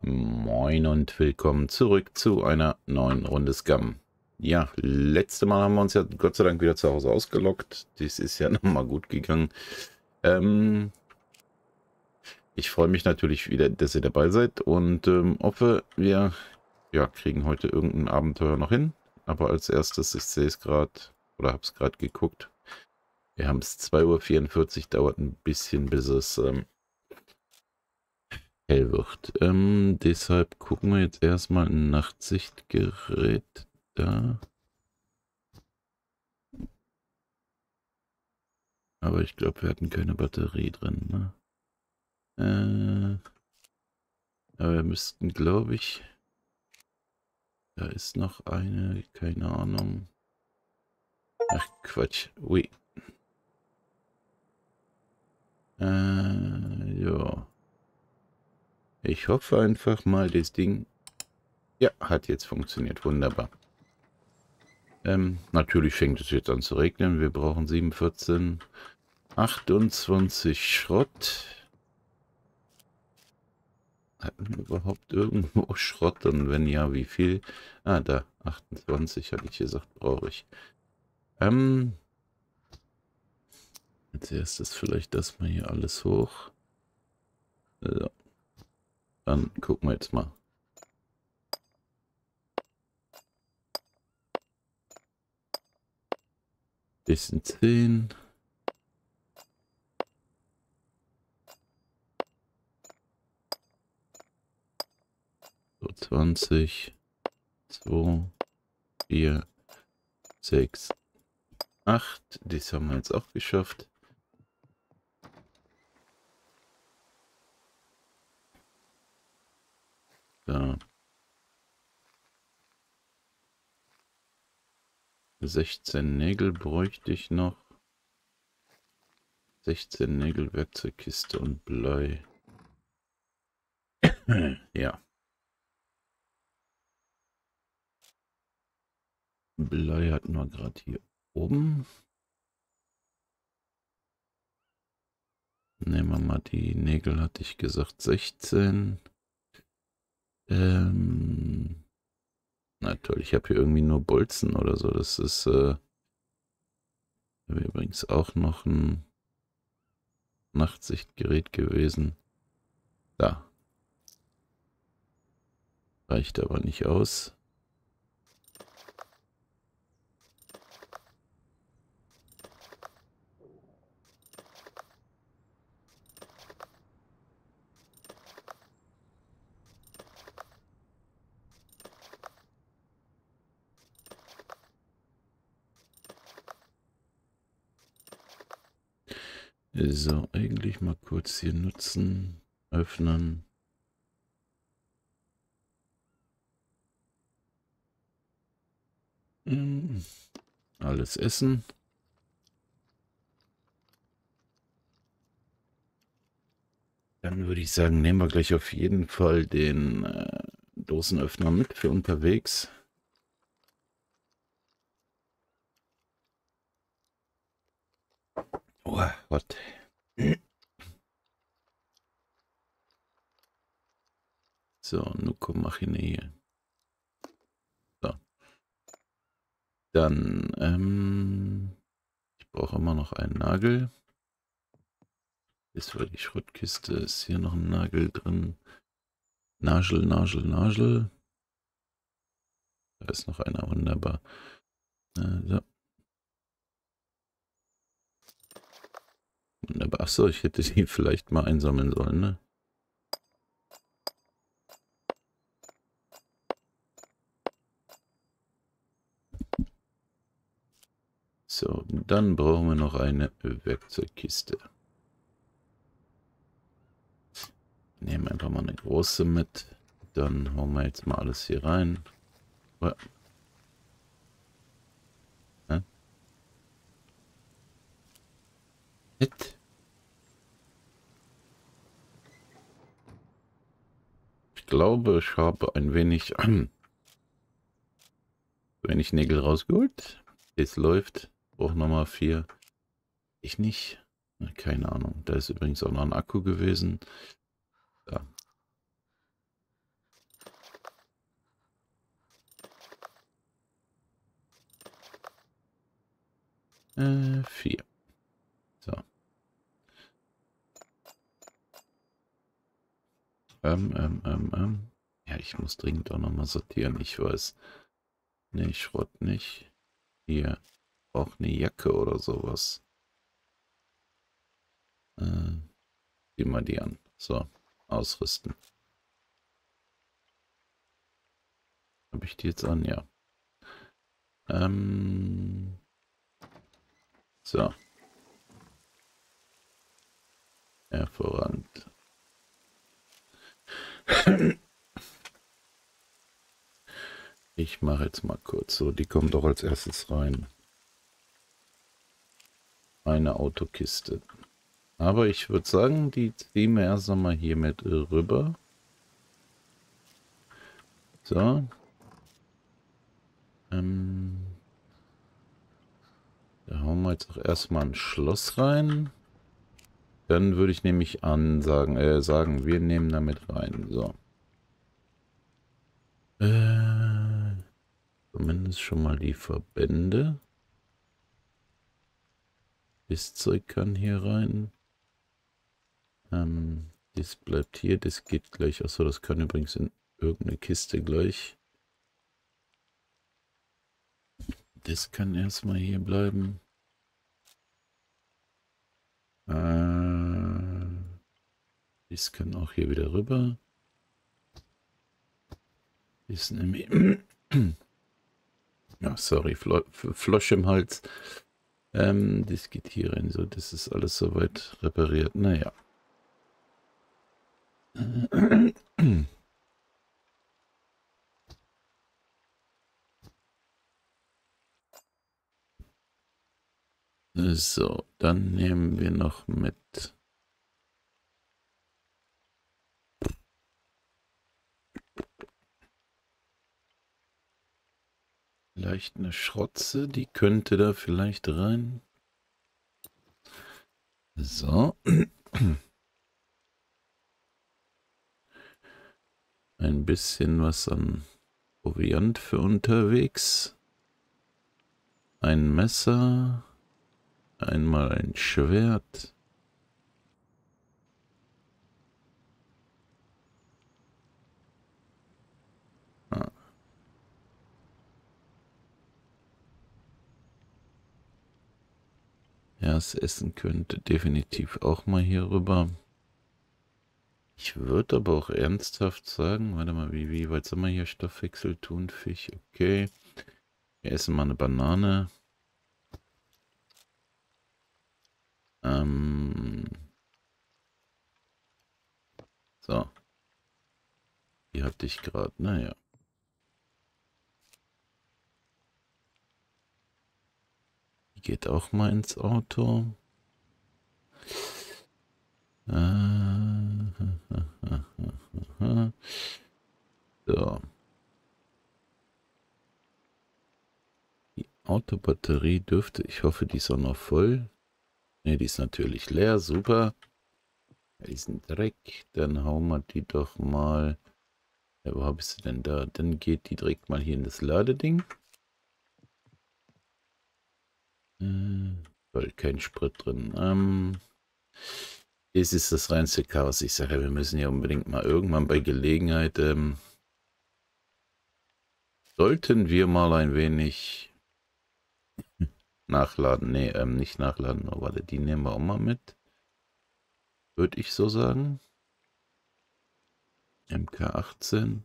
Moin und willkommen zurück zu einer neuen Runde Scum. Ja, letzte Mal haben wir uns ja Gott sei Dank wieder zu Hause ausgeloggt. Dies ist ja nochmal gut gegangen. Ich freue mich natürlich wieder, dass ihr dabei seid und hoffe, wir kriegen heute irgendein Abenteuer noch hin. Aber als erstes, ich sehe es gerade oder habe es gerade geguckt. Wir haben es 2:44 Uhr, dauert ein bisschen, bis es hell wird. Deshalb gucken wir jetzt erstmal ein Nachtsichtgerät da. Aber ich glaube, wir hatten keine Batterie drin, ne? Aber wir müssten, glaube ich, da ist noch eine, keine Ahnung. Ach, Quatsch. Ui. Ja. Ich hoffe einfach mal, das Ding... Ja, hat jetzt funktioniert. Wunderbar. Natürlich fängt es jetzt an zu regnen. Wir brauchen 7, 14, 28 Schrott. Hatten wir überhaupt irgendwo Schrott? Und wenn ja, wie viel? Ah, da. 28 hatte ich gesagt, brauche ich. Als erstes vielleicht das mal hier alles hoch. So. Dann gucken wir jetzt mal. Bisschen 10. So 20. 2, 4, 6, 8. Das haben wir jetzt auch geschafft. Da. 16 Nägel bräuchte ich noch. 16 Nägel, Werkzeugkiste und Blei. Ja. Blei hatten wir gerade hier oben. Nehmen wir mal die Nägel, hatte ich gesagt 16. Na toll, ich habe hier irgendwie nur Bolzen oder so. Das ist übrigens auch noch ein Nachtsichtgerät gewesen. Da. Reicht aber nicht aus. So, eigentlich mal kurz hier nutzen, öffnen. Alles essen. Dann würde ich sagen, nehmen wir gleich auf jeden Fall den Dosenöffner mit für unterwegs. Oh, was? So, Nuko Machine hier. So. Dann, ich brauche immer noch einen Nagel. Das war die Schrottkiste. Ist hier noch ein Nagel drin? Nagel, Nagel, Nagel. Da ist noch einer, wunderbar. So. Wunderbar. Achso, ich hätte die vielleicht mal einsammeln sollen, ne? So, dann brauchen wir noch eine Werkzeugkiste. Nehmen einfach mal eine große mit. Dann hauen wir jetzt mal alles hier rein. Oh. Hä? Ich glaube, ich habe ein wenig Nägel rausgeholt. Es läuft. Brauche nochmal 4. Ich nicht. Keine Ahnung. Da ist übrigens auch noch ein Akku gewesen. Da. 4. So. Ja, ich muss dringend auch nochmal sortieren. Ich weiß. Nee, Schrott nicht. Hier. Auch eine Jacke oder sowas. Zieh mal die an. So. Ausrüsten. Habe ich die jetzt an? Ja. So. Hervorragend. Ich mache jetzt mal kurz so. Die kommt doch als erstes rein. Eine Autokiste. Aber ich würde sagen, die ziehen wir erst einmal hier mit rüber. So. Da hauen wir jetzt auch erstmal ein Schloss rein. Dann würde ich nämlich sagen, wir nehmen damit rein. So. Zumindest schon mal die Verbände. Das Zeug kann hier rein. Das bleibt hier, das geht gleich. Achso, das kann übrigens in irgendeine Kiste gleich. Das kann erstmal hier bleiben. Das kann auch hier wieder rüber. Ist nämlich... Ja, sorry, Flosch im Hals. Das geht hier rein. So, das ist alles soweit repariert. Naja. So, dann nehmen wir noch mit. Vielleicht eine Schrotze, die könnte da vielleicht rein. So. Ein bisschen was an Proviant für unterwegs. Ein Messer. Einmal ein Schwert. Ah. Ja, das Essen könnte definitiv auch mal hier rüber. Ich würde aber auch ernsthaft sagen, warte mal, wie weit sind wir hier? Stoffwechsel, Thunfisch, okay. Wir essen mal eine Banane. So. Die hatte ich gerade, naja. Die geht auch mal ins Auto. So. Die Autobatterie dürfte, ich hoffe, die ist auch noch voll. Ne, die ist natürlich leer, super. Die ist ein Dreck. Dann hauen wir die doch mal. Ja, wo habe ich sie denn da? Dann geht die direkt mal hier in das Ladeding. Weil kein Sprit drin. Es ist das reinste Chaos. Ich sage, wir müssen ja unbedingt mal irgendwann bei Gelegenheit, sollten wir mal ein wenig nachladen. Ne, nicht nachladen, aber warte, die nehmen wir auch mal mit. Würde ich so sagen. MK18.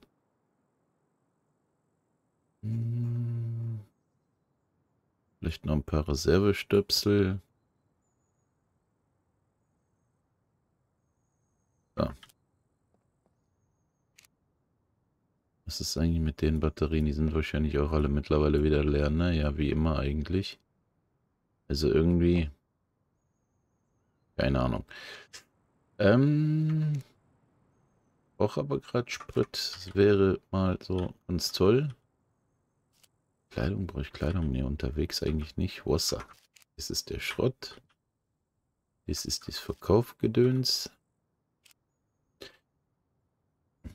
Vielleicht noch ein paar Reservestöpsel. So. Was ist eigentlich mit den Batterien? Die sind wahrscheinlich auch alle mittlerweile wieder leer, ne? Ja, wie immer eigentlich. Also irgendwie... Keine Ahnung. Brauche aber gerade Sprit. Das wäre mal so ganz toll. Kleidung, brauche ich Kleidung? Ne, unterwegs eigentlich nicht. Wasser. Das ist der Schrott. Das ist das Verkaufgedöns.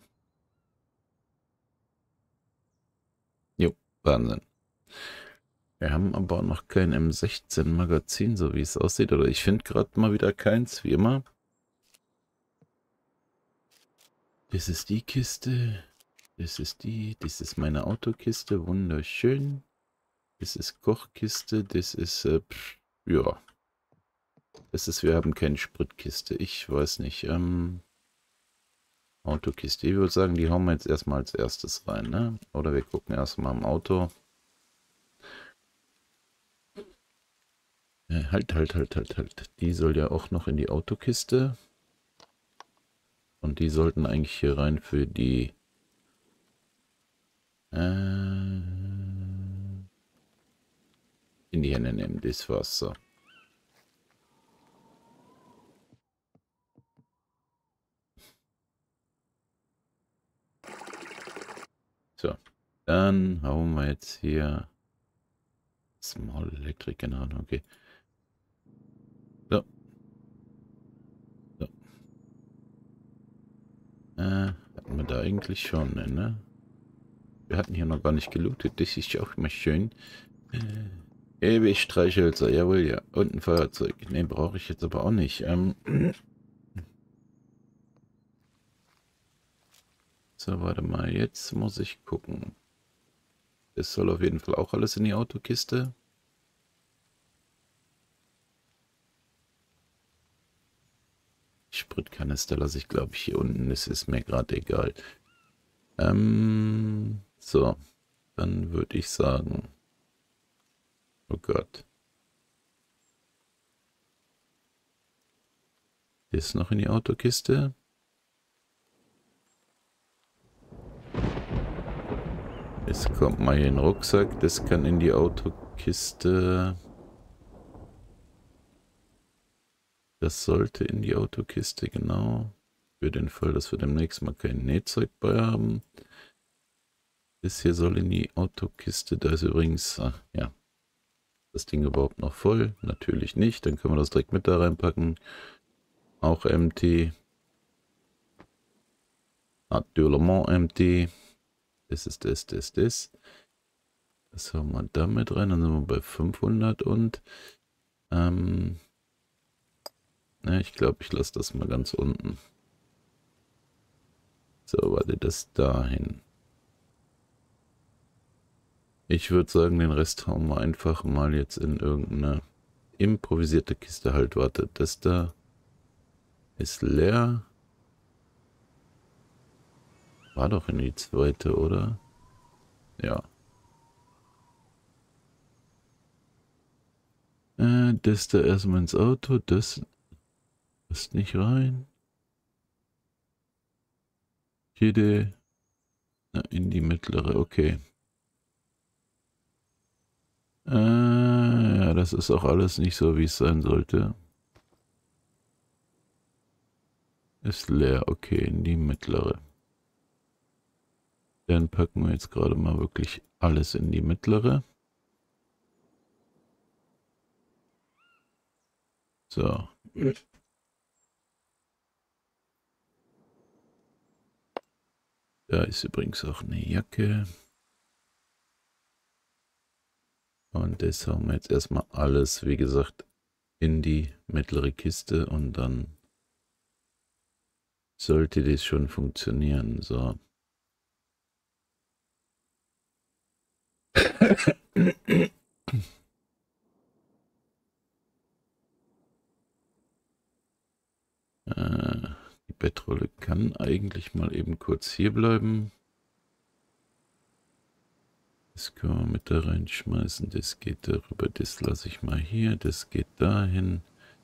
Jo, Wahnsinn. Wir haben aber noch kein M16 Magazin, so wie es aussieht. Oder ich finde gerade mal wieder keins, wie immer. Das ist die Kiste. Das ist das ist meine Autokiste, wunderschön. Das ist Kochkiste, das ist, ja. Das ist, wir haben keine Spritkiste, ich weiß nicht, Autokiste, ich würde sagen, die hauen wir jetzt erstmal als erstes rein, ne? Oder wir gucken erstmal im Auto. Halt. Die soll ja auch noch in die Autokiste. Und die sollten eigentlich hier rein für die, in die Hände nehmen, das war's so. So, dann hauen wir jetzt hier Small Electric, genau, okay. So. So. Hatten wir da eigentlich schon, ne? Wir hatten hier noch gar nicht gelootet, das ist auch immer schön. Ewig Streichhölzer, jawohl, ja. Und ein Feuerzeug. Ne, brauche ich jetzt aber auch nicht. So, warte mal, jetzt muss ich gucken. Das soll auf jeden Fall auch alles in die Autokiste. Die Spritkanister lasse ich, glaube ich, hier unten. Das ist mir gerade egal. So, dann würde ich sagen. Oh Gott. Ist noch in die Autokiste. Jetzt kommt mal hier ein Rucksack. Das kann in die Autokiste. Das sollte in die Autokiste, genau. Für den Fall, dass wir demnächst mal kein Nähzeug bei haben. Das hier soll in die Autokiste. Da ist übrigens, ja, das Ding überhaupt noch voll? Natürlich nicht. Dann können wir das direkt mit da reinpacken. Auch empty. Natürlich empty. Das ist das. Das haben wir da mit rein. Dann sind wir bei 500 und ne, ich glaube, ich lasse das mal ganz unten. So, warte, das dahin. Ich würde sagen, den Rest hauen wir einfach mal jetzt in irgendeine improvisierte Kiste. Halt, warte, das da ist leer. War doch in die zweite, oder? Ja. Das da erstmal ins Auto. Das passt nicht rein. Jede in die mittlere, okay. Ja, das ist auch alles nicht so, wie es sein sollte. Ist leer, okay, in die mittlere. Dann packen wir jetzt gerade mal wirklich alles in die mittlere. So. Da ist übrigens auch eine Jacke. Und das hauen wir jetzt erstmal alles, wie gesagt, in die mittlere Kiste und dann sollte das schon funktionieren. So. Die Bettrolle kann eigentlich mal eben kurz hier bleiben. Das können wir mit da reinschmeißen. Das geht darüber. Das lasse ich mal hier. Das geht dahin.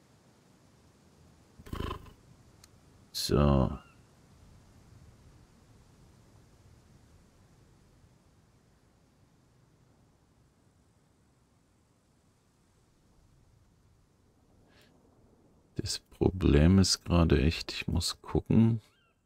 So. Das Problem ist gerade echt, ich muss gucken.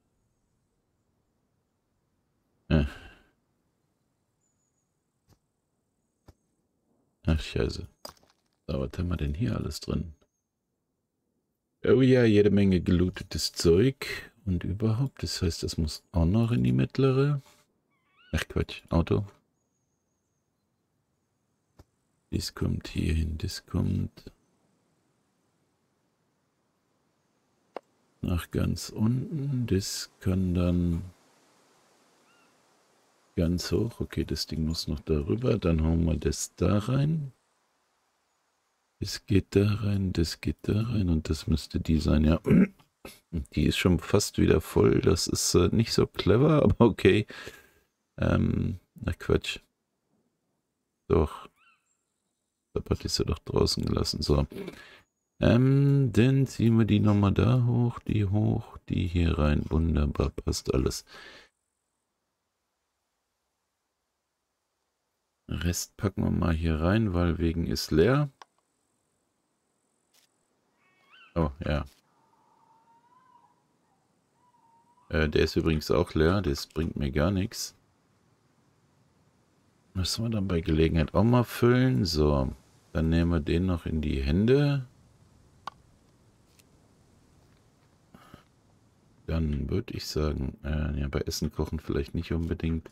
Ach, scheiße. So, was haben wir denn hier alles drin? Oh ja, jede Menge gelootetes Zeug. Und überhaupt, das heißt, das muss auch noch in die mittlere. Ach Quatsch, Auto. Dies kommt hier hin, das kommt nach ganz unten. Das kann dann ganz hoch. Okay, das Ding muss noch darüber. Dann hauen wir das da rein. Das geht da rein, das geht da rein und das müsste die sein, ja. Die ist schon fast wieder voll. Das ist nicht so clever, aber okay. Na Quatsch. Doch. Da hatte ich sie doch draußen gelassen. So. Dann ziehen wir die nochmal da hoch, die hier rein. Wunderbar, passt alles. Rest packen wir mal hier rein, weil wegen ist leer. Oh, ja. Der ist übrigens auch leer, das bringt mir gar nichts. Müssen wir dann bei Gelegenheit auch mal füllen. So, dann nehmen wir den noch in die Hände. Dann würde ich sagen, ja, bei Essen kochen vielleicht nicht unbedingt.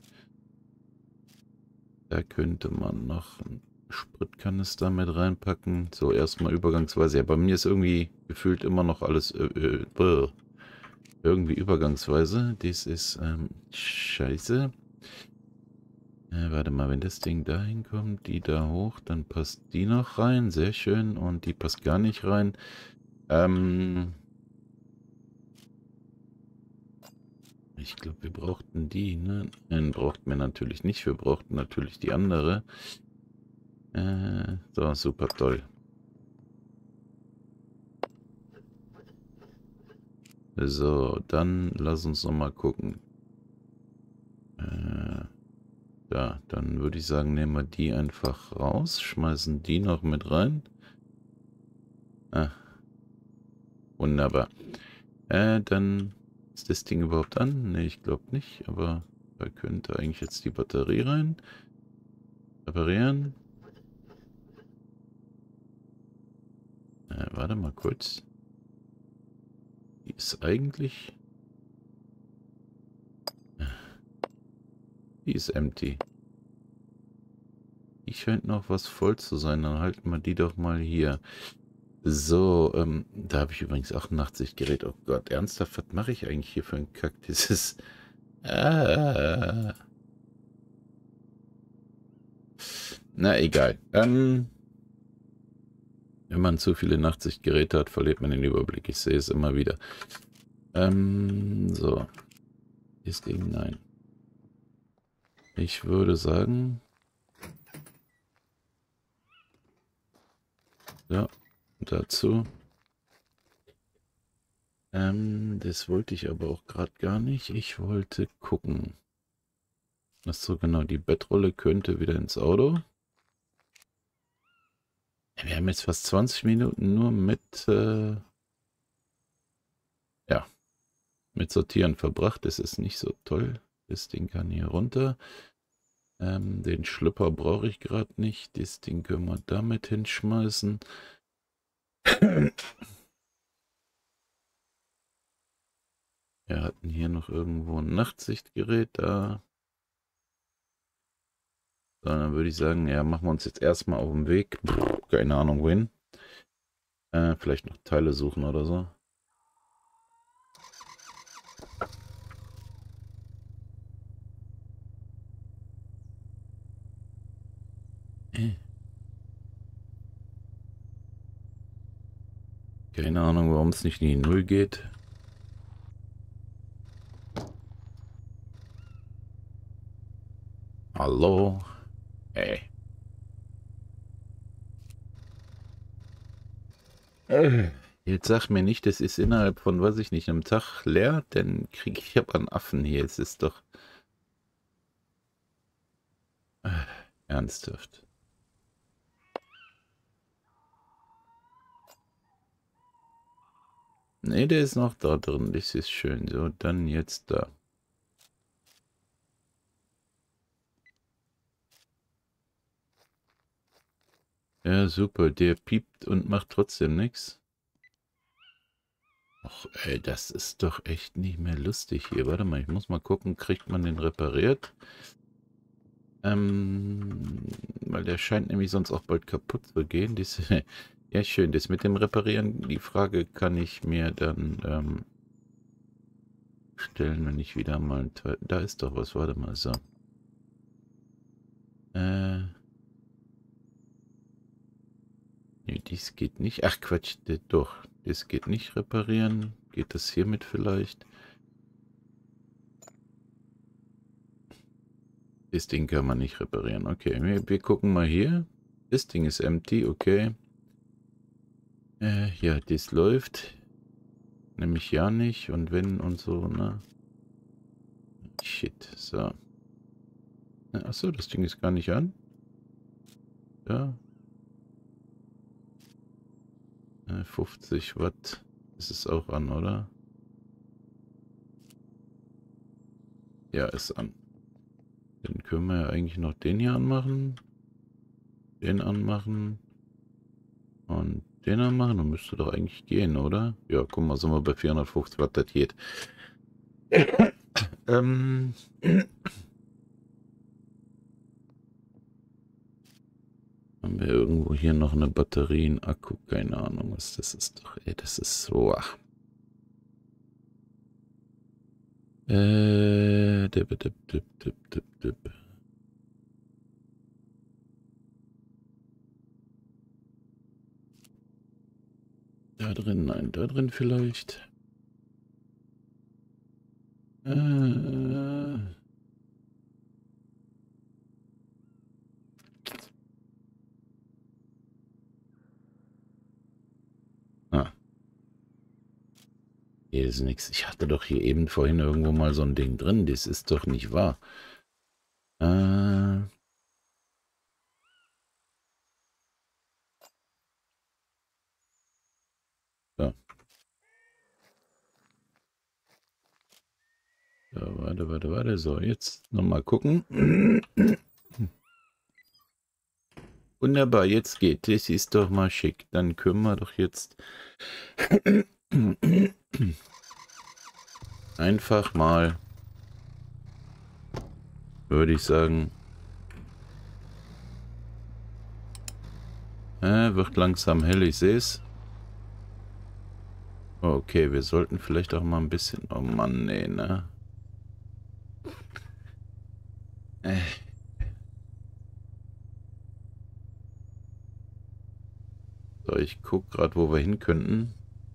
Da könnte man noch einen Spritkanister mit reinpacken. So, erstmal übergangsweise. Ja, bei mir ist irgendwie gefühlt immer noch alles irgendwie übergangsweise. Das ist scheiße. Warte mal, wenn das Ding da hinkommt, die da hoch, dann passt die noch rein. Sehr schön. Und die passt gar nicht rein. Ich glaube, wir brauchten die, ne? Nein, brauchten wir natürlich nicht. Wir brauchten natürlich die andere. So, super toll. So, dann lass uns noch mal gucken. Ja, dann würde ich sagen, nehmen wir die einfach raus, schmeißen die noch mit rein. Ah, wunderbar. Dann ist das Ding überhaupt an? Ne, ich glaube nicht, aber da könnte eigentlich jetzt die Batterie rein. Reparieren. Warte mal kurz. Die ist eigentlich... Die ist empty. Die scheint noch was voll zu sein. Dann halten wir die doch mal hier. So, da habe ich übrigens auch ein Nachtsichtgerät. Oh Gott, ernsthaft, was mache ich eigentlich hier für einen Kack? Das ist... Na, egal. Wenn man zu viele Nachtsichtgeräte hat, verliert man den Überblick. Ich sehe es immer wieder. So. Ist Ding, nein. Ich würde sagen... Ja, dazu. Das wollte ich aber auch gerade gar nicht. Ich wollte gucken. Ach so, genau. Die Bettrolle könnte wieder ins Auto. Wir haben jetzt fast 20 Minuten nur mit, ja, mit Sortieren verbracht. Das ist nicht so toll. Das Ding kann hier runter. Den Schlüpper brauche ich gerade nicht. Das Ding können wir damit hinschmeißen. Wir hatten hier noch irgendwo ein Nachtsichtgerät da. So, dann würde ich sagen, ja, machen wir uns jetzt erstmal auf den Weg. Keine Ahnung, wohin. Vielleicht noch Teile suchen oder so. Keine Ahnung, warum es nicht in die Null geht. Hallo? Hey. Jetzt sag mir nicht, das ist innerhalb von, weiß ich nicht, einem Tag leer, dann kriege ich aber einen Affen hier. Es ist doch... ernsthaft. Ne, der ist noch da drin. Das ist schön. So, dann jetzt da. Ja, super. Der piept und macht trotzdem nichts. Och, ey, das ist doch echt nicht mehr lustig hier. Warte mal, ich muss mal gucken, kriegt man den repariert? Weil der scheint nämlich sonst auch bald kaputt zu gehen. Diese, ja, schön. Das mit dem Reparieren, die Frage kann ich mir dann stellen, wenn ich wieder mal ein Teil. Da ist doch was, warte mal, so. Nee, dies geht nicht. Ach Quatsch, doch. Das geht nicht reparieren. Geht das hiermit vielleicht? Das Ding kann man nicht reparieren. Okay, wir gucken mal hier. Das Ding ist empty, okay. Ja, das läuft. Nämlich ja nicht. Und wenn und so, ne? Shit, so. Achso, das Ding ist gar nicht an. Ja. 50 Watt. Ist es auch an, oder? Ja, ist an. Dann können wir ja eigentlich noch den hier anmachen. Den anmachen. Und den anmachen. Dann müsste doch eigentlich gehen, oder? Ja, guck mal, sind wir bei 450 Watt, das geht. Haben wir irgendwo hier noch eine Batterie, einen Akku? Keine Ahnung, was das ist. Doch, ey, das ist so. Dip. Da drin, nein, da drin vielleicht. Ah, hier ist nichts. Ich hatte doch hier eben vorhin irgendwo mal so ein Ding drin. Das ist doch nicht wahr. So. Ja, warte. So, jetzt nochmal gucken. Wunderbar, jetzt geht. Das ist doch mal schick. Dann können wir doch jetzt einfach mal, würde ich sagen, wird langsam hell, ich sehe es. Okay, wir sollten vielleicht auch mal ein bisschen... Oh Mann, nee, ne? So, ich gucke gerade, wo wir hin könnten.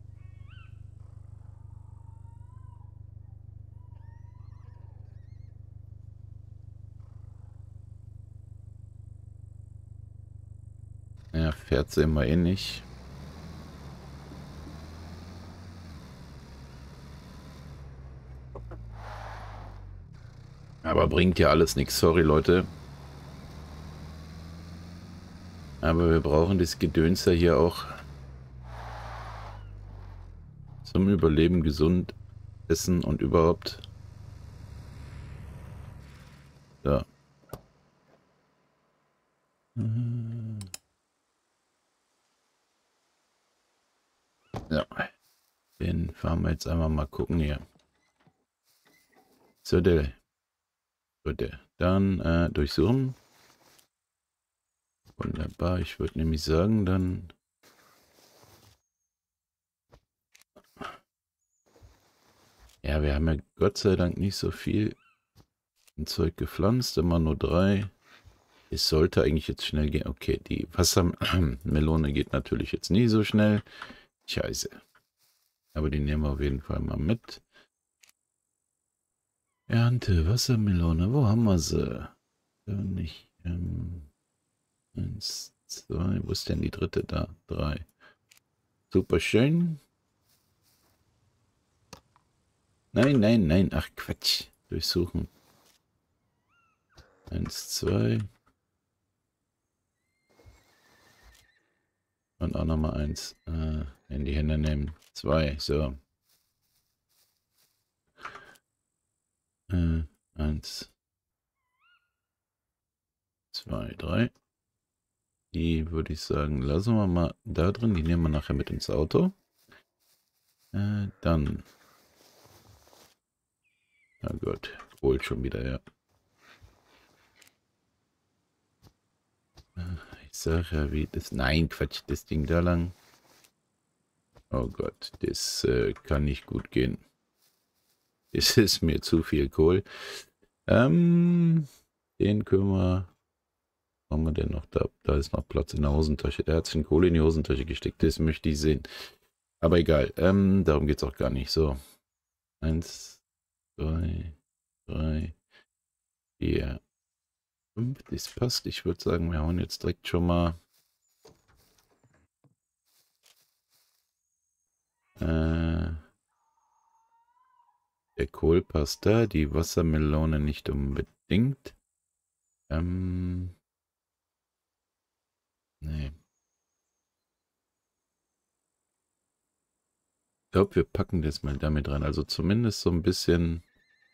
Ja, fährt sie immer eh nicht. Aber bringt ja alles nichts, sorry Leute. Aber wir brauchen das Gedöns ja hier auch zum Überleben, gesund essen und überhaupt. So. Ja. Den fahren wir jetzt einmal mal gucken hier. So, der. Dann durchsuchen. Wunderbar, ich würde nämlich sagen, dann... Ja, wir haben ja Gott sei Dank nicht so viel Zeug gepflanzt, immer nur 3. Es sollte eigentlich jetzt schnell gehen. Okay, die Wassermelone geht natürlich jetzt nie so schnell. Scheiße. Aber die nehmen wir auf jeden Fall mal mit. Ernte, Wassermelone, wo haben wir sie? Da nicht. 1, 2, wo ist denn die dritte da? 3. Super schön. Nein. Ach Quatsch. Durchsuchen. 1, 2. Und auch nochmal 1. In die Hände nehmen. 2. So. 1, 2, 3. Die würde ich sagen, lassen wir mal da drin. Die nehmen wir nachher mit ins Auto. Dann. Na gut, holt schon wieder, ja. Ich sag ja, wie das... Nein, Quatsch, das Ding da lang. Oh Gott, das kann nicht gut gehen. Es ist mir zu viel Kohl. Den können wir... Was haben wir denn noch da? Da ist noch Platz in der Hosentasche. Der hat sich eine Kohle in die Hosentasche gesteckt. Das möchte ich sehen. Aber egal. Darum geht es auch gar nicht. So. 1, 2, 3, 4, 5. Das passt. Ich würde sagen, wir hauen jetzt direkt schon mal der Kohl passt da. Die Wassermelone nicht unbedingt. Nee. Ich glaube, wir packen das mal damit rein. Also zumindest so ein bisschen...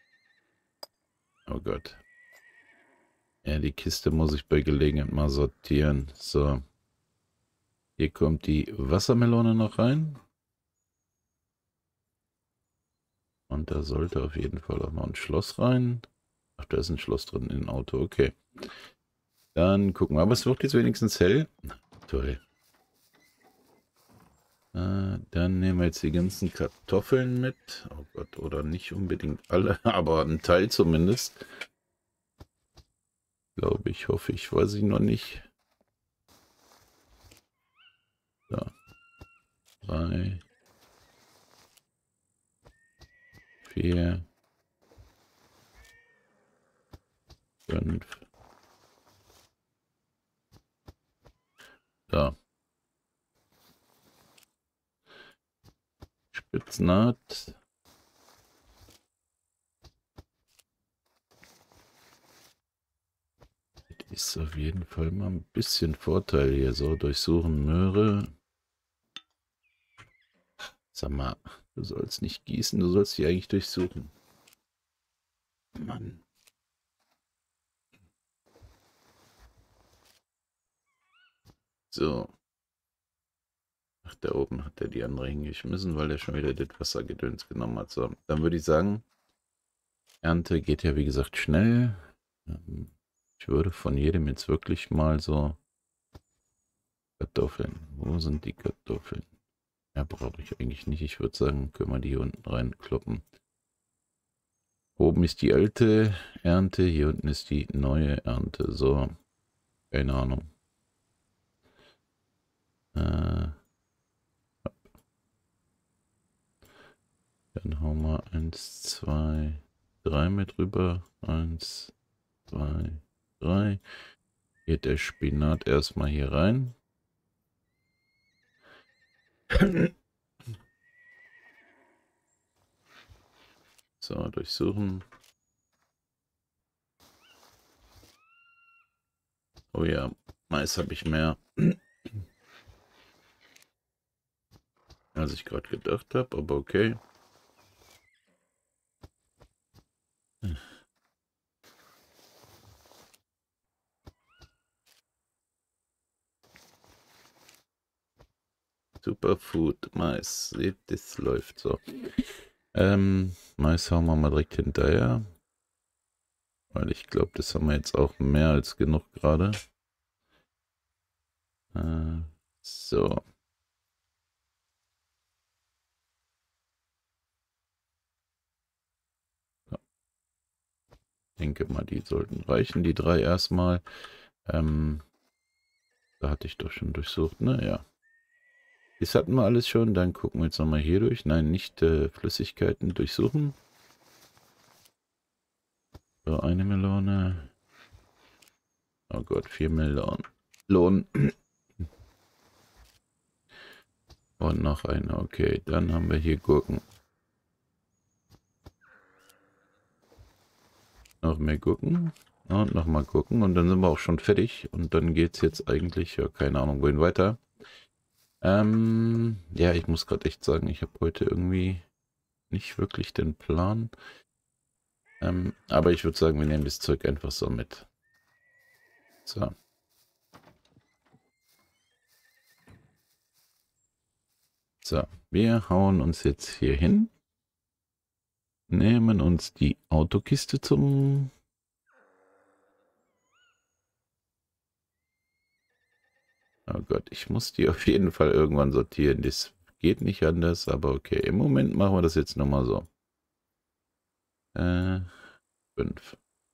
Oh Gott. Ja, die Kiste muss ich bei Gelegenheit mal sortieren. So. Hier kommt die Wassermelone noch rein. Und da sollte auf jeden Fall auch noch ein Schloss rein. Ach, da ist ein Schloss drin im Auto. Okay. Dann gucken wir. Aber es wird jetzt wenigstens hell. Toll. Dann nehmen wir jetzt die ganzen Kartoffeln mit. Oh Gott, oder nicht unbedingt alle, aber ein Teil zumindest. Glaube ich, hoffe ich, weiß ich noch nicht. So. 3, 4, 5. So. Spitznaht. Ist auf jeden Fall mal ein bisschen Vorteil hier. So, durchsuchen Möhre. Sag mal, du sollst nicht gießen, du sollst die eigentlich durchsuchen. Mann. So. Ach, da oben hat er die andere hingeschmissen, weil er schon wieder das Wassergedöns genommen hat. So, dann würde ich sagen, Ernte geht ja wie gesagt schnell. Ich würde von jedem jetzt wirklich mal so Kartoffeln. Wo sind die Kartoffeln? Ja, brauche ich eigentlich nicht. Ich würde sagen, können wir die hier unten reinkloppen. Oben ist die alte Ernte, hier unten ist die neue Ernte. So, keine Ahnung. Dann hauen wir 1, 2, 3 mit rüber. 1, 2, 3. Geht der Spinat erstmal hier rein. So, durchsuchen. Oh ja, Mais habe ich mehr, als ich gerade gedacht habe, aber okay. Superfood, Mais, seht, das läuft so. Mais hauen wir mal direkt hinterher. Weil ich glaube, das haben wir jetzt auch mehr als genug gerade. So. Ich denke mal, die sollten reichen, die 3 erstmal. Da hatte ich doch schon durchsucht, ne? Ja. Das hatten wir alles schon. Dann gucken wir jetzt nochmal hier durch. Nein, nicht Flüssigkeiten durchsuchen. So, eine Melone. Oh Gott, 4 Melonen. Und noch eine. Okay, dann haben wir hier Gurken. Noch mehr Gurken. Und nochmal Gurken. Und dann sind wir auch schon fertig. Und dann geht es jetzt eigentlich, ja, keine Ahnung, wohin weiter. Ja, ich muss gerade echt sagen, ich habe heute irgendwie nicht wirklich den Plan. Aber ich würde sagen, wir nehmen das Zeug einfach so mit. So. So, wir hauen uns jetzt hier hin. Nehmen uns die Autokiste zum... Oh Gott, ich muss die auf jeden Fall irgendwann sortieren. Das geht nicht anders, aber okay. Im Moment machen wir das jetzt nochmal so. 5.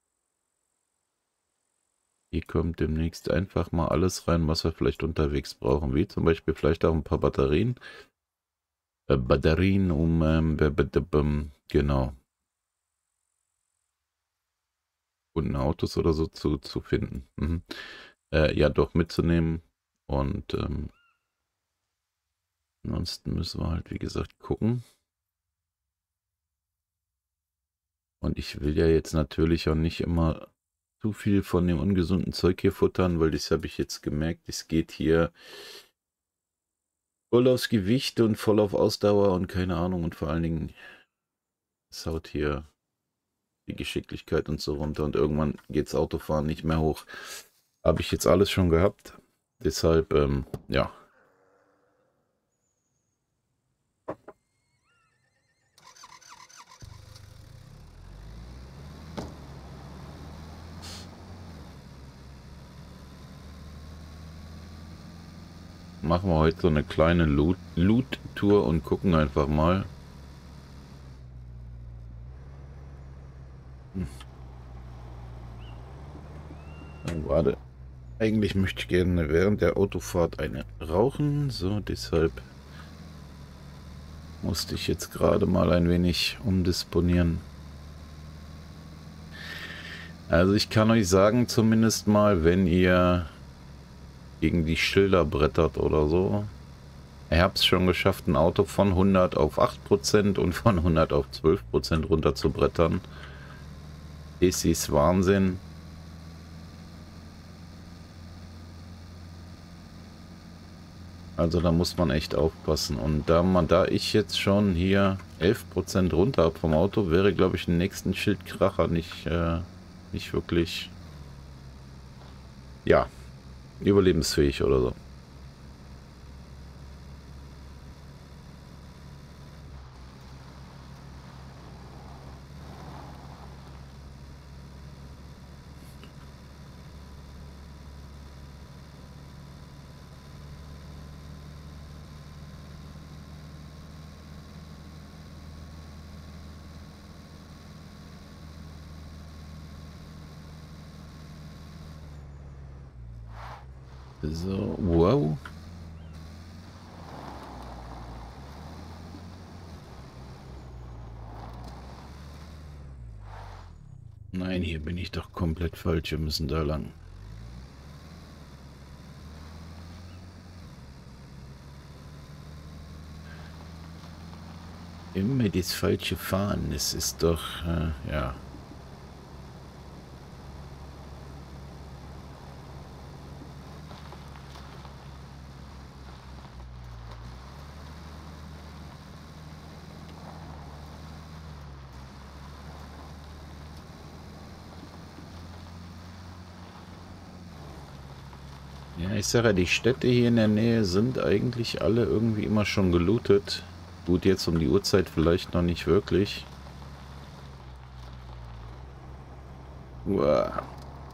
Hier kommt demnächst einfach mal alles rein, was wir vielleicht unterwegs brauchen. Wie zum Beispiel vielleicht auch ein paar Batterien. Batterien, um genau, und Autos oder so zu finden. Mhm. Ja, doch mitzunehmen. Und ansonsten müssen wir halt, wie gesagt, gucken. Und ich will ja jetzt natürlich auch nicht immer zu viel von dem ungesunden Zeug hier futtern, weil das habe ich jetzt gemerkt, es geht hier voll aufs Gewicht und voll auf Ausdauer und keine Ahnung, und vor allen Dingen, es haut hier die Geschicklichkeit und so runter und irgendwann geht's Autofahren nicht mehr hoch. Habe ich jetzt alles schon gehabt. Deshalb, ja. Machen wir heute so eine kleine Loot-Tour und gucken einfach mal. Warte. Eigentlich möchte ich gerne während der Autofahrt eine rauchen. So, deshalb musste ich jetzt gerade mal ein wenig umdisponieren. Also ich kann euch sagen, zumindest mal, wenn ihr gegen die Schilder brettert oder so. Ich habe es schon geschafft, ein Auto von 100 auf 8% und von 100 auf 12% runter zu brettern. Das ist Wahnsinn. Also da muss man echt aufpassen. Und da ich jetzt schon hier 11% runter habe vom Auto, wäre, glaube ich, den nächsten Schildkracher nicht wirklich, ja, überlebensfähig oder so. So, wow. Nein, hier bin ich doch komplett falsch. Wir müssen da lang. Immer das falsche Fahren. Es ist doch, ja. Ja, ich sage ja, die Städte hier in der Nähe sind eigentlich alle irgendwie immer schon gelootet. Gut, jetzt um die Uhrzeit vielleicht noch nicht wirklich. Uah.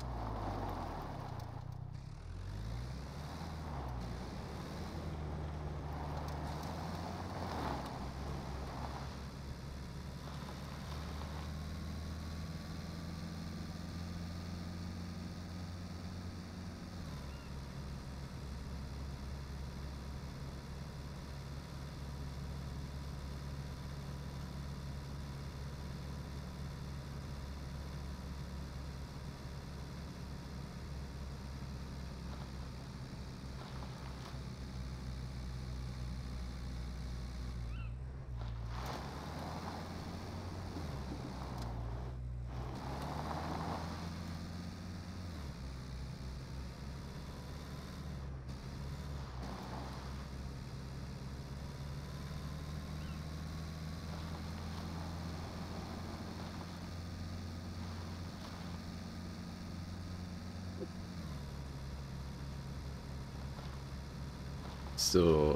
So,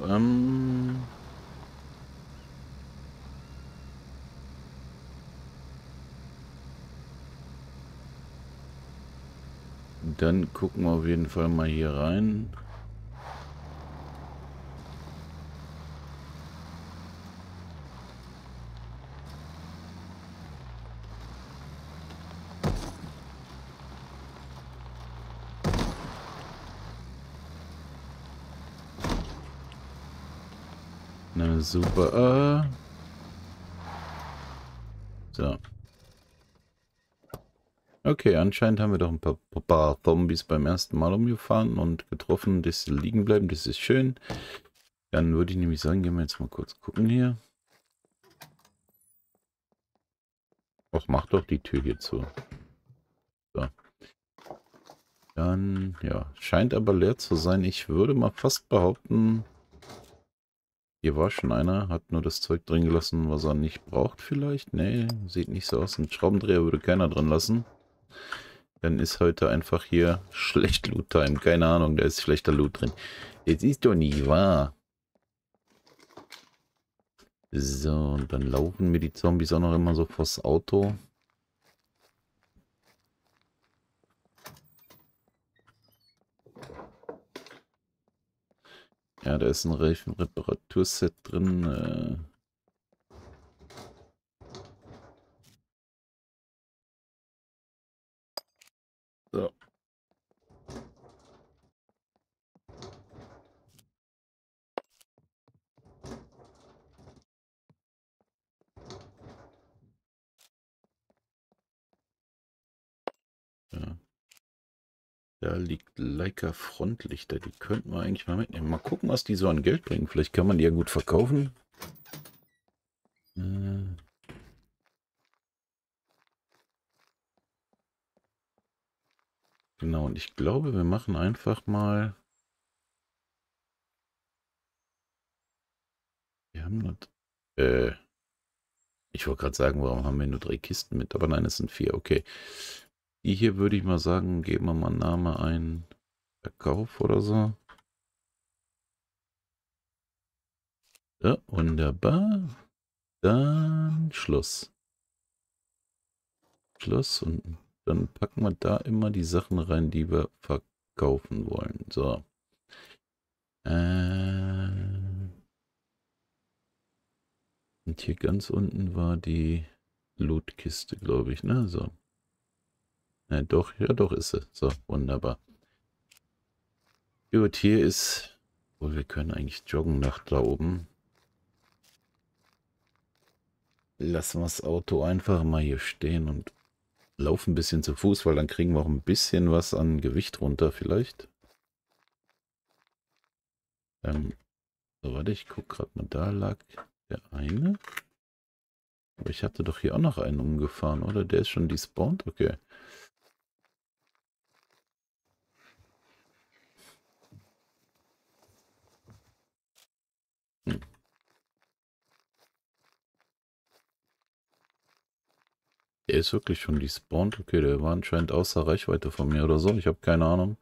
dann gucken wir auf jeden Fall mal hier rein. Na super. So. Okay, anscheinend haben wir doch ein paar Zombies beim ersten Mal umgefahren und getroffen, dass sie liegen bleiben. Das ist schön. Dann würde ich nämlich sagen, gehen wir jetzt mal kurz gucken hier. Och, mach doch die Tür hier zu. So. Dann, ja, scheint aber leer zu sein. Ich würde mal fast behaupten, hier war schon einer, hat nur das Zeug drin gelassen, was er nicht braucht vielleicht. Nee, sieht nicht so aus. Ein Schraubendreher würde keiner drin lassen. Dann ist heute einfach hier schlecht Loot-Time. Keine Ahnung, da ist schlechter Loot drin. Jetzt ist doch nie wahr. So, und dann laufen mir die Zombies auch noch immer so vors Auto. Ja, da ist ein Reifenreparaturset drin. So. Ja. Da liegt Leica Frontlichter. Die könnten wir eigentlich mal mitnehmen. Mal gucken, was die so an Geld bringen. Vielleicht kann man die ja gut verkaufen. Äh, genau, und ich glaube, wir machen einfach mal... Wir haben nur... ich wollte gerade sagen, warum haben wir nur 3 Kisten mit? Aber nein, es sind 4. Okay. Die hier würde ich mal sagen, geben wir mal Name ein. Verkauf oder so. Ja, wunderbar. Dann Schluss. Schluss und dann packen wir da immer die Sachen rein, die wir verkaufen wollen. So. Und hier ganz unten war die Lootkiste, glaube ich, ne? So. Ja doch ist sie. So, wunderbar. Gut, hier ist... Oh, wir können eigentlich joggen nach da oben. Lassen wir das Auto einfach mal hier stehen und laufen ein bisschen zu Fuß, weil dann kriegen wir auch ein bisschen was an Gewicht runter vielleicht. So, warte, ich gucke gerade mal, da lag der eine. Aber ich hatte doch hier auch noch einen umgefahren, oder? Der ist schon despawned? Okay. Hm. Der ist wirklich schon despawned? Okay, der war anscheinend außer Reichweite von mir oder so. Ich habe keine Ahnung.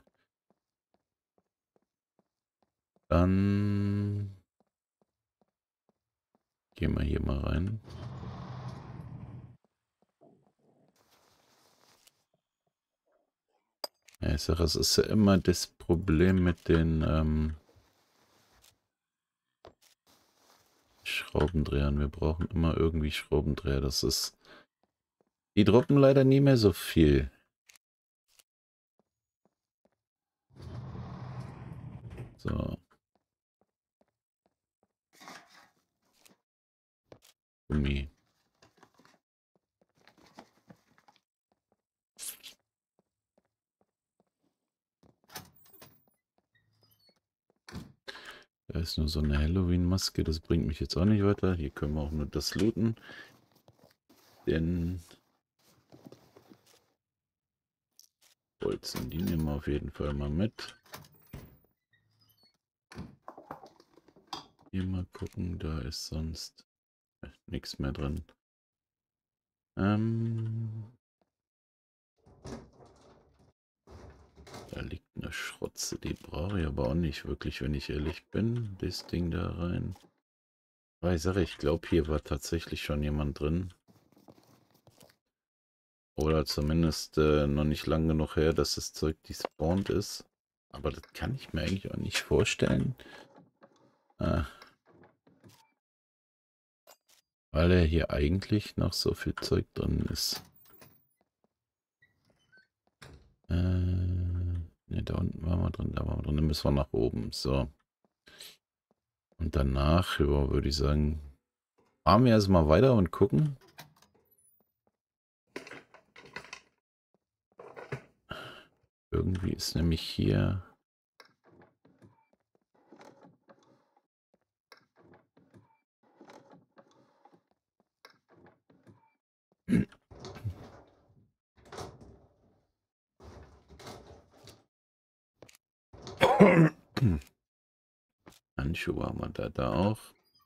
Dann gehen wir hier mal rein. Ja, ich sage, es ist ja immer das Problem mit den Schraubendrehern. Wir brauchen immer irgendwie Schraubendreher. Das ist... Die droppen leider nie mehr so viel. So. Gummi. Da ist nur so eine Halloween-Maske. Das bringt mich jetzt auch nicht weiter. Hier können wir auch nur das looten. Den Bolzen, die nehmen wir auf jeden Fall mal mit. Hier mal gucken, da ist sonst nichts mehr drin. Da liegt eine Schrotze, die brauche ich aber auch nicht wirklich, wenn ich ehrlich bin. Das Ding da rein. Weil ich sage, ich glaube, hier war tatsächlich schon jemand drin. Oder zumindest noch nicht lang genug her, dass das Zeug despawned ist. Aber das kann ich mir eigentlich auch nicht vorstellen. Weil er hier eigentlich noch so viel Zeug drin ist. Ne, da unten waren wir drin, da waren wir drin. Dann müssen wir nach oben. So. Und danach, ja, würde ich sagen, fahren wir erstmal weiter und gucken. Irgendwie ist nämlich hier... Handschuhe haben wir da auch.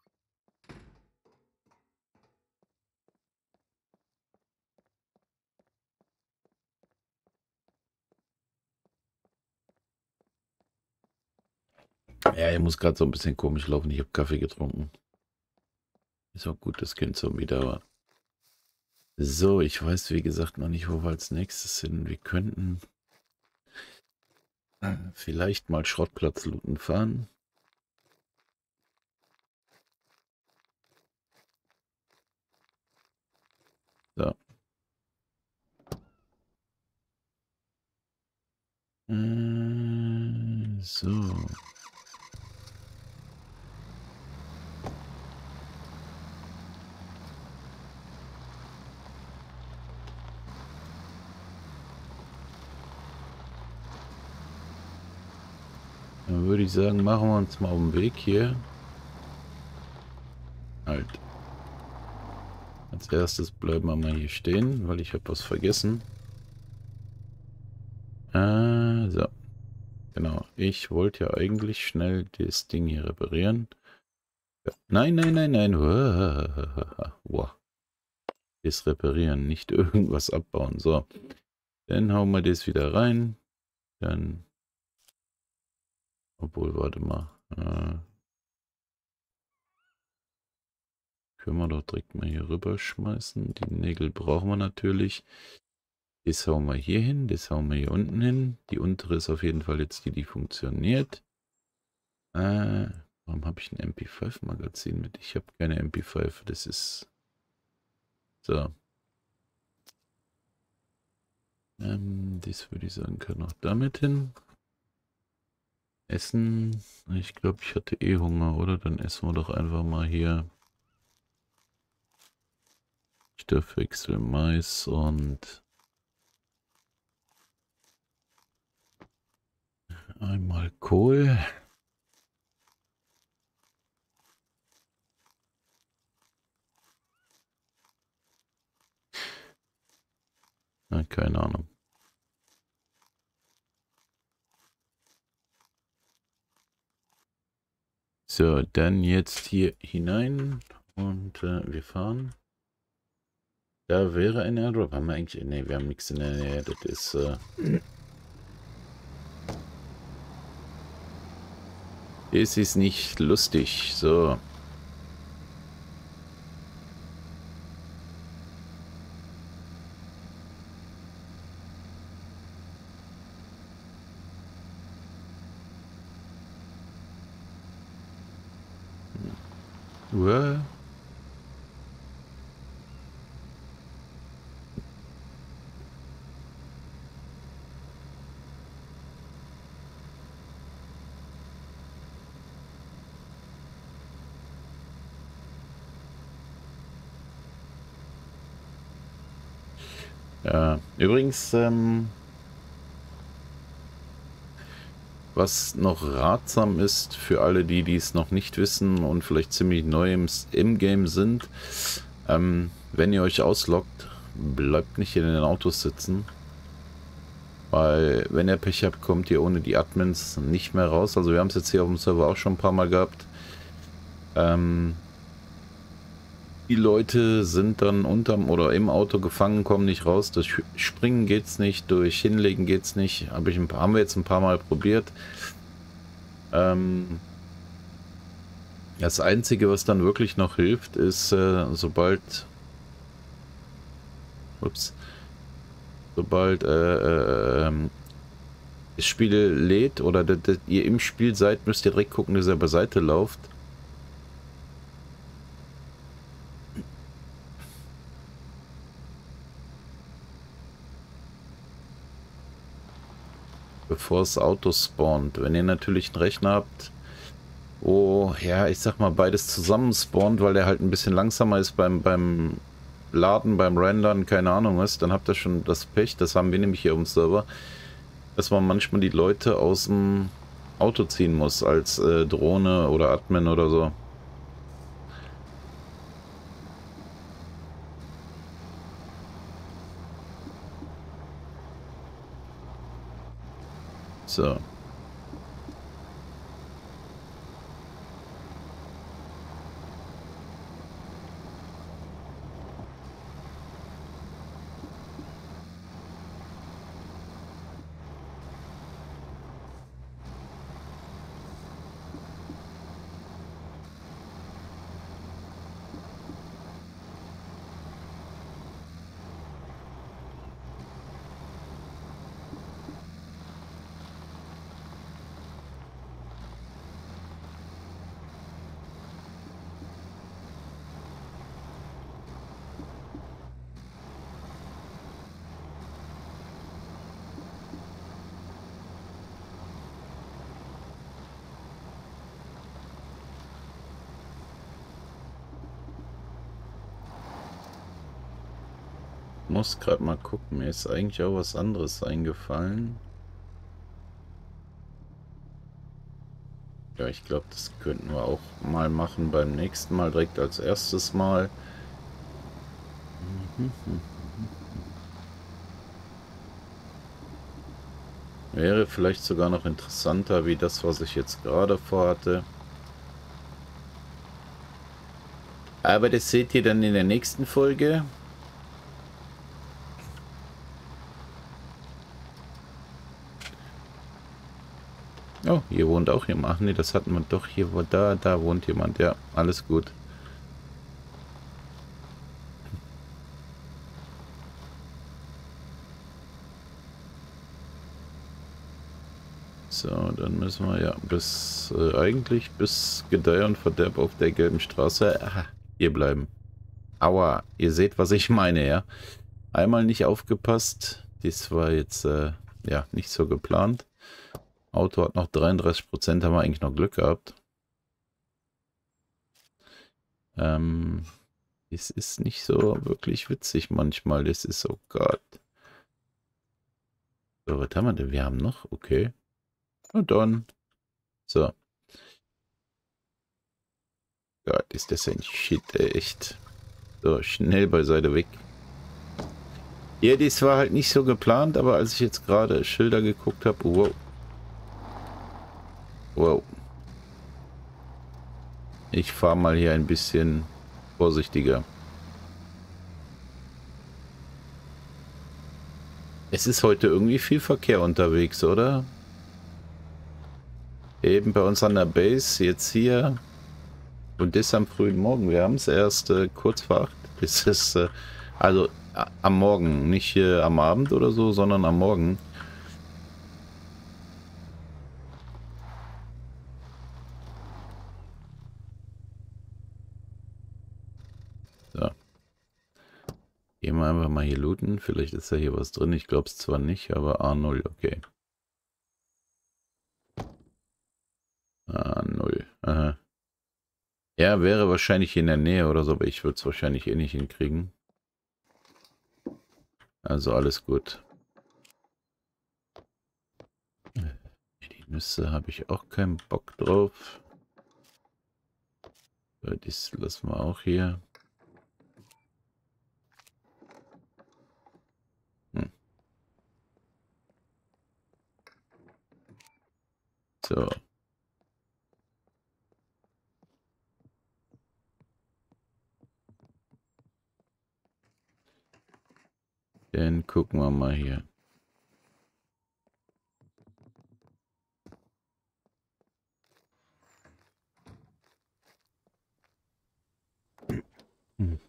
Ja, ich muss gerade so ein bisschen komisch laufen. Ich habe Kaffee getrunken. Ist auch gut, das Kind so wieder war. So, ich weiß wie gesagt noch nicht, wo wir als nächstes hin. Wir könnten vielleicht mal Schrottplatz looten fahren. So. So. Dann würde ich sagen, machen wir uns mal auf den Weg hier. Halt. Als erstes bleiben wir mal hier stehen, weil ich habe was vergessen. So. Genau. Ich wollte ja eigentlich schnell das Ding hier reparieren. Ja. Nein, nein, nein, nein. Wow. Das reparieren, nicht irgendwas abbauen. So. Dann hauen wir das wieder rein. Dann... Obwohl, warte mal. Können wir doch direkt mal hier rüber schmeißen. Die Nägel brauchen wir natürlich. Das hauen wir hier hin. Das hauen wir hier unten hin. Die untere ist auf jeden Fall jetzt die, die funktioniert. Warum habe ich ein MP5-Magazin mit? Ich habe keine MP5. Das ist... So. Das würde ich sagen, kann auch damit hin. Essen. Ich glaube, ich hatte eh Hunger, oder? Dann essen wir doch einfach mal hier Stoffwechsel, Mais und einmal Kohl. Na, keine Ahnung. So, dann jetzt hier hinein und wir fahren. Da wäre ein Airdrop. Haben wir eigentlich... Ne, wir haben nichts in der Nähe. Das ist... Es ist nicht lustig. So. Uah. Ja, übrigens, was noch ratsam ist für alle, die es noch nicht wissen und vielleicht ziemlich neu im Game sind, wenn ihr euch ausloggt, bleibt nicht in den Autos sitzen, weil wenn ihr Pech habt, kommt ihr ohne die Admins nicht mehr raus. Also wir haben es jetzt hier auf dem Server auch schon ein paar Mal gehabt. Die Leute sind dann unterm oder im Auto gefangen, kommen nicht raus. Durch Springen geht's nicht, durch Hinlegen geht's nicht. Haben wir jetzt ein paar Mal probiert. Das Einzige, was dann wirklich noch hilft, ist, sobald das Spiel lädt oder ihr im Spiel seid, müsst ihr direkt gucken, dass ihr beiseite lauft. Bevor das Auto spawnt. Wenn ihr natürlich einen Rechner habt, Oh, ja, ich sag mal, beides zusammen spawnt, weil der halt ein bisschen langsamer ist beim Laden, beim Rendern, keine Ahnung was, dann habt ihr schon das Pech, das haben wir nämlich hier auf dem Server, dass man manchmal die Leute aus dem Auto ziehen muss, als Drohne oder Admin oder so. So. Muss gerade mal gucken, mir ist eigentlich auch was anderes eingefallen. Ja, ich glaube, das könnten wir auch mal machen beim nächsten Mal, direkt als erstes Mal. Wäre vielleicht sogar noch interessanter, wie das, was ich jetzt gerade vorhatte. Aber das seht ihr dann in der nächsten Folge. Oh, hier wohnt auch jemand. Ach nee, das hatten wir doch. Hier, da wohnt jemand. Ja, alles gut. So, dann müssen wir ja bis, eigentlich bis Gedeih und Verderb auf der gelben Straße hier bleiben. Aua, ihr seht, was ich meine, ja. Einmal nicht aufgepasst. Dies war jetzt, ja, nicht so geplant. Auto hat noch 33%, haben wir eigentlich noch Glück gehabt. Es ist nicht so wirklich witzig manchmal. Das ist, oh Gott. So, was haben wir denn? Wir haben noch, okay. Und dann. So. Gott, ist das ein Shit, ey, echt. So, schnell beiseite weg. Ja, das war halt nicht so geplant, aber als ich jetzt gerade Schilder geguckt habe, wow. Wow. Ich fahre mal hier ein bisschen vorsichtiger. Es ist heute irgendwie viel Verkehr unterwegs, oder? Eben bei uns an der Base, jetzt hier. Und das am frühen Morgen. Wir haben es erst kurz vor 8. Es ist, also am Morgen, nicht am Abend oder so, sondern am Morgen. So. Gehen wir einfach mal hier looten. Vielleicht ist ja hier was drin. Ich glaube es zwar nicht, aber A0, okay. A0. Aha. Ja, wäre wahrscheinlich in der Nähe oder so, aber ich würde es wahrscheinlich eh nicht hinkriegen. Also alles gut. Die Nüsse habe ich auch keinen Bock drauf. Das lassen wir auch hier. Hm. So. Dann gucken wir mal hier. Hm.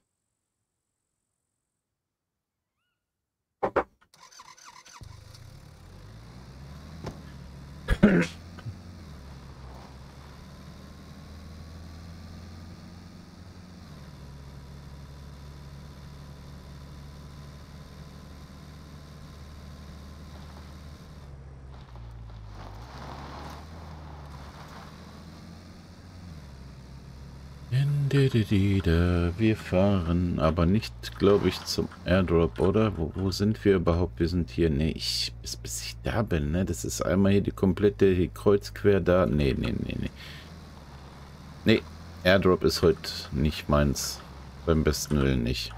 Wir fahren aber nicht, glaube ich, zum Airdrop, oder? Wo sind wir überhaupt? Wir sind hier. Nee, bis ich da bin, ne? Das ist einmal hier die komplette die Kreuz quer da. Nee, nee, nee, nee. Nee, Airdrop ist heute nicht meins. Beim besten Willen nicht.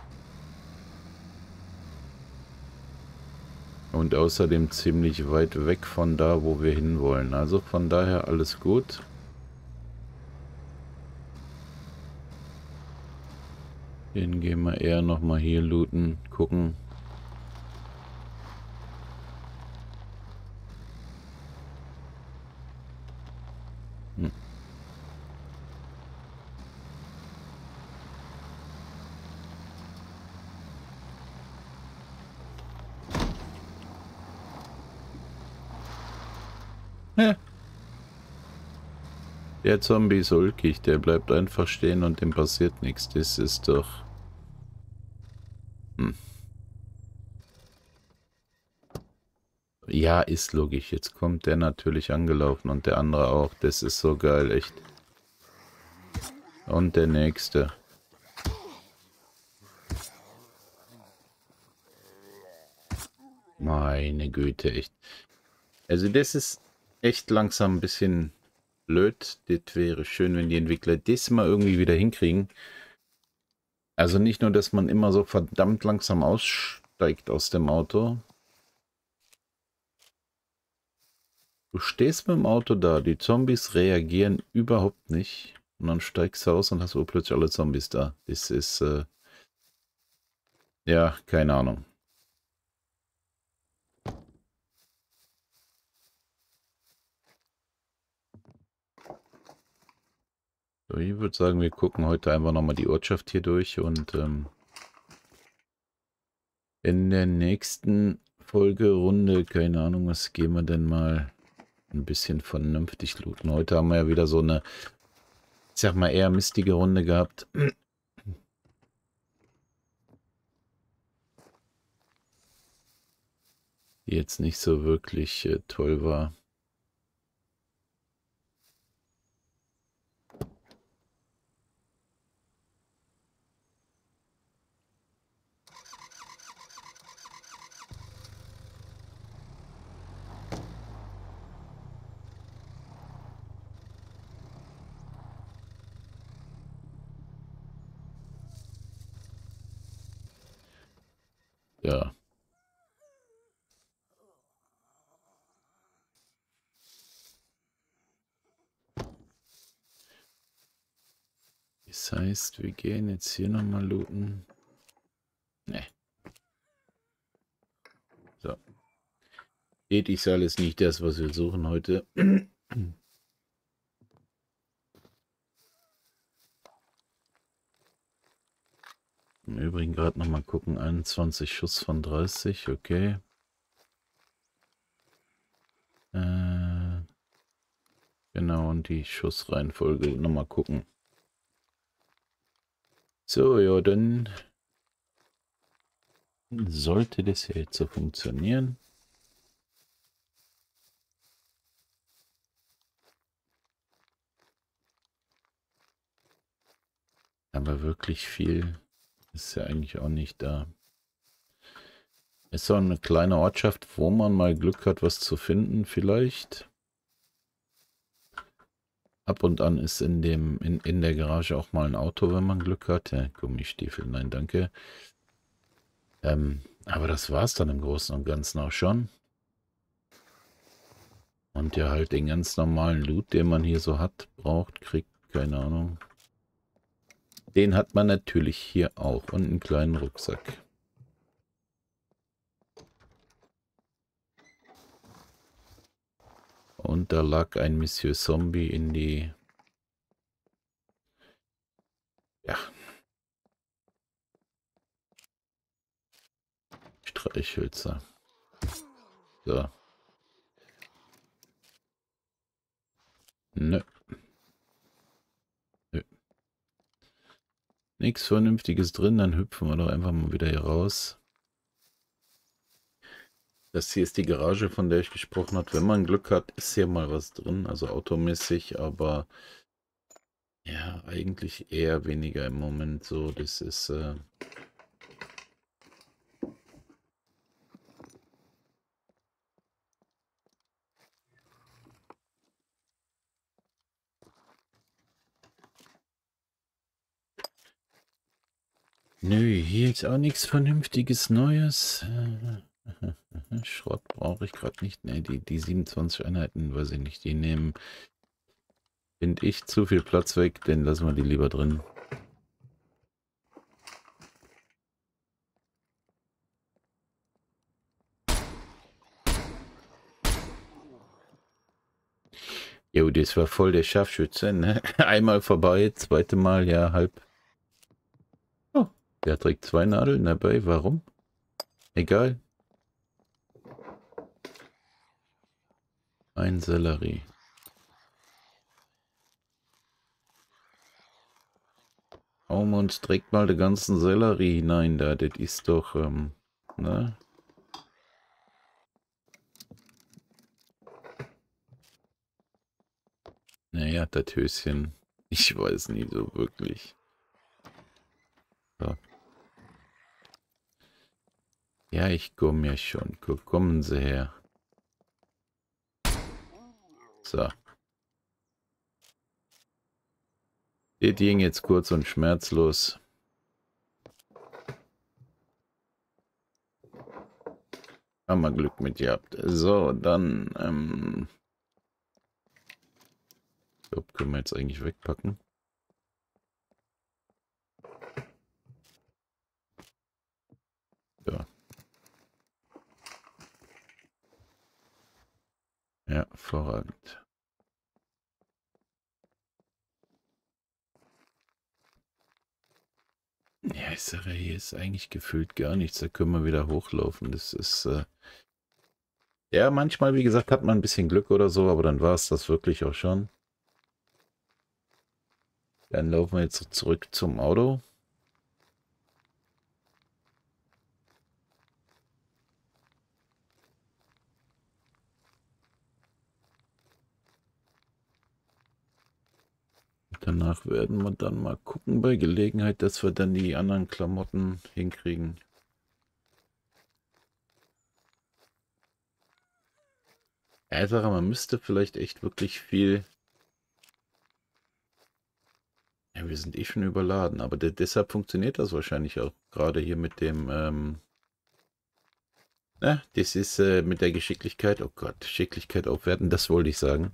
Und außerdem ziemlich weit weg von da, wo wir hinwollen. Also von daher alles gut. Den gehen wir eher nochmal hier looten, gucken. Hm. Ja. Der Zombie ist ulkig, der bleibt einfach stehen und dem passiert nichts. Das ist doch... Hm. Ja, ist logisch. Jetzt kommt der natürlich angelaufen und der andere auch. Das ist so geil, echt. Und der nächste. Meine Güte, echt. Also das ist echt langsam ein bisschen blöd. Das wäre schön, wenn die Entwickler das mal irgendwie wieder hinkriegen. Also nicht nur, dass man immer so verdammt langsam aussteigt aus dem Auto. Du stehst mit dem Auto da, die Zombies reagieren überhaupt nicht. Und dann steigst du aus und hast plötzlich alle Zombies da. Das ist, ja, keine Ahnung. So, ich würde sagen, wir gucken heute einfach nochmal die Ortschaft hier durch und in der nächsten Folgerunde, keine Ahnung, was gehen wir denn mal ein bisschen vernünftig looten. Heute haben wir ja wieder so eine, ich sag mal, eher mistige Runde gehabt. Die jetzt nicht so wirklich toll war. Ja. Das heißt, wir gehen jetzt hier nochmal looten. Ne. So. Ethikal ist nicht das, was wir suchen heute. Im Übrigen gerade nochmal gucken. 21 Schuss von 30, okay. Genau, und die Schussreihenfolge nochmal gucken. So, ja, dann sollte das ja jetzt so funktionieren. Aber wirklich viel ist ja eigentlich auch nicht da. Ist so eine kleine Ortschaft, wo man mal Glück hat, was zu finden, vielleicht. Ab und an ist in der Garage auch mal ein Auto, wenn man Glück hat. Ja, Gummistiefel, nein, danke. Aber das war's dann im Großen und Ganzen auch schon. Und ja, halt den ganz normalen Loot, den man hier so hat, braucht, kriegt, keine Ahnung. Den hat man natürlich hier auch und einen kleinen Rucksack. Und da lag ein Monsieur Zombie in die... Ja. Streichhölzer. So. Nö. Nö. Nichts Vernünftiges drin, dann hüpfen wir doch einfach mal wieder hier raus. Das hier ist die Garage, von der ich gesprochen habe. Wenn man Glück hat, ist hier mal was drin, also automäßig, aber Ja, eigentlich eher weniger im Moment so. Das ist... Nö, hier ist auch nichts Vernünftiges Neues. Schrott brauche ich gerade nicht. Ne, die 27 Einheiten, weiß ich nicht, die nehmen, finde ich, zu viel Platz weg, den lassen wir die lieber drin. Jo, das war voll der Scharfschütze, ne? Einmal vorbei, zweite Mal, ja, halb. Oh, der trägt 2 Nadeln dabei, warum? Egal. Ein Sellerie. Hauen wir uns direkt mal den ganzen Sellerie hinein da, das ist doch, ne? Naja, das Höschen, ich weiß nie so wirklich. So. Ja, ich komme ja schon. Kommen Sie her. So. Das ging jetzt kurz und schmerzlos. Haben wir Glück mit gehabt. So, dann, ich glaube, können wir jetzt eigentlich wegpacken. Ja. Ja, hervorragend. Ja, ich sage, hier ist eigentlich gefühlt gar nichts. Da können wir wieder hochlaufen. Das ist, ja, manchmal, wie gesagt, hat man ein bisschen Glück oder so, aber dann war es das wirklich auch schon. Dann laufen wir jetzt zurück zum Auto. Danach werden wir dann mal gucken bei Gelegenheit, dass wir dann die anderen Klamotten hinkriegen. Ja, ich sage, man müsste vielleicht echt wirklich viel... Ja, wir sind eh schon überladen, aber deshalb funktioniert das wahrscheinlich auch gerade hier mit dem... das ist mit der Geschicklichkeit... Oh Gott, Geschicklichkeit aufwerten, das wollte ich sagen.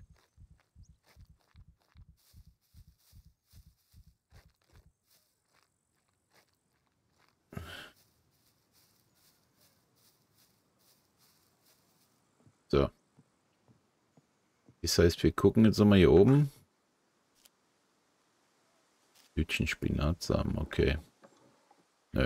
So. Das heißt, wir gucken jetzt nochmal hier oben. Hütchen Spinatsamen, okay. Nö.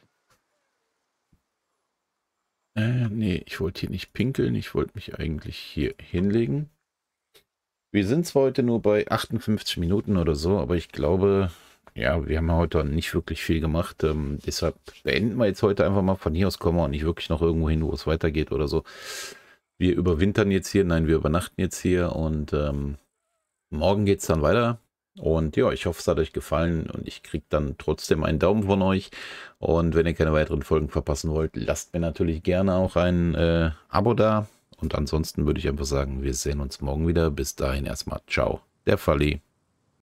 Nee, ich wollte hier nicht pinkeln. Ich wollte mich eigentlich hier hinlegen. Wir sind zwar heute nur bei 58 Minuten oder so, aber ich glaube, ja, wir haben heute nicht wirklich viel gemacht. Deshalb beenden wir jetzt heute einfach mal. Von hier aus kommen wir auch nicht wirklich noch irgendwo hin, wo es weitergeht oder so. Wir überwintern jetzt hier. Nein, wir übernachten jetzt hier und morgen geht es dann weiter. Und ja, ich hoffe, es hat euch gefallen und ich kriege dann trotzdem einen Daumen von euch. Und wenn ihr keine weiteren Folgen verpassen wollt, lasst mir natürlich gerne auch ein Abo da. Und ansonsten würde ich einfach sagen, wir sehen uns morgen wieder. Bis dahin erstmal ciao, der Falli.